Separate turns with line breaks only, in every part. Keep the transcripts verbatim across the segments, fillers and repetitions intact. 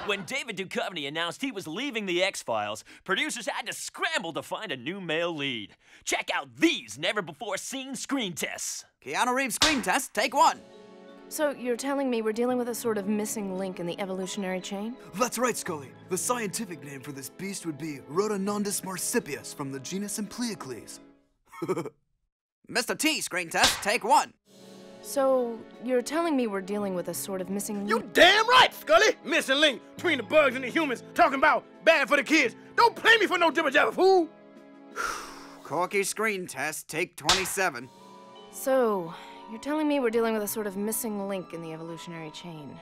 When David Duchovny announced he was leaving the X-Files, producers had to scramble to find a new male lead. Check out these never-before-seen screen tests.
Keanu Reeves screen test, take one.
So you're telling me we're dealing with a sort of missing link in the evolutionary chain?
That's right, Scully. The scientific name for this beast would be Rhodonondus marsupius from the genus Empleocles.
Mister T, screen test, take one.
So you're telling me we're dealing with a sort of missing link?
You damn right, Scully! Missing link between the bugs and the humans, talking about bad for the kids. Don't play me for no jibber-jabber fool!
Corky screen test, take twenty-seven.
So, you're telling me we're dealing with a sort of missing link in the evolutionary chain.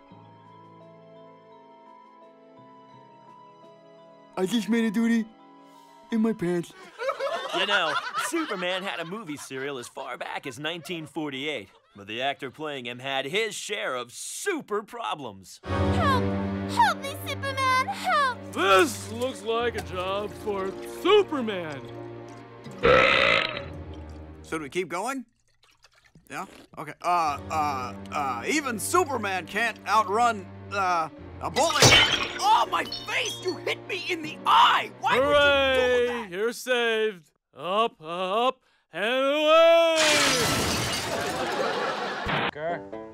I just made a duty in my pants.
You know, Superman had a movie serial as far back as nineteen forty-eight, but the actor playing him had his share of super problems.
Help! Help me, Superman! Help!
This looks like a job for Superman.
Should we keep going? Yeah? Okay. Uh, uh, uh, even Superman can't outrun, uh, a bullet. Oh, my face! You hit me in the eye! Why
Hooray!
would you do that?
You're saved. Up, up, and away!
Okay.